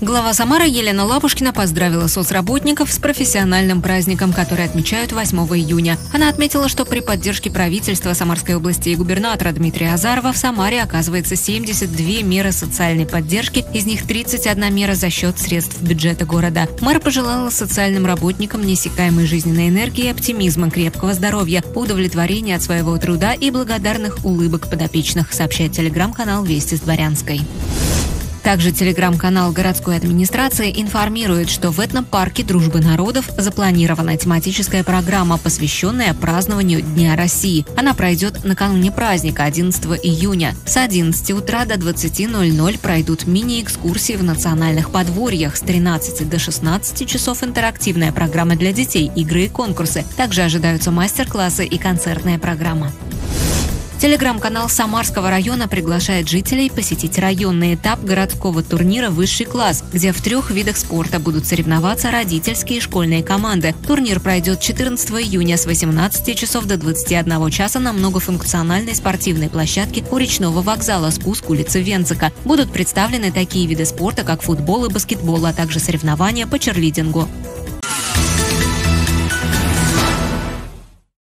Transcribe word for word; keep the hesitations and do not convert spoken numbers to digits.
Глава Самары Елена Лапушкина поздравила соцработников с профессиональным праздником, который отмечают восьмого июня. Она отметила, что при поддержке правительства Самарской области и губернатора Дмитрия Азарова в Самаре оказывается семьдесят две меры социальной поддержки, из них тридцать одна мера за счет средств бюджета города. Мэр пожелала социальным работникам неиссякаемой жизненной энергии, оптимизма, крепкого здоровья, удовлетворения от своего труда и благодарных улыбок подопечных, сообщает телеграм-канал «Вести с Дворянской». Также телеграм-канал городской администрации информирует, что в этнопарке Дружбы народов запланирована тематическая программа, посвященная празднованию Дня России. Она пройдет накануне праздника одиннадцатого июня. С одиннадцати утра до двадцати ноль-ноль пройдут мини-экскурсии в национальных подворьях. С тринадцати до шестнадцати часов интерактивная программа для детей, игры и конкурсы. Также ожидаются мастер-классы и концертная программа. Телеграм-канал Самарского района приглашает жителей посетить районный этап городского турнира «Высший класс», где в трех видах спорта будут соревноваться родительские и школьные команды. Турнир пройдет четырнадцатого июня с восемнадцати часов до двадцати одного часа на многофункциональной спортивной площадке у речного вокзала, спуск улицы Венцика. Будут представлены такие виды спорта, как футбол и баскетбол, а также соревнования по черлидингу.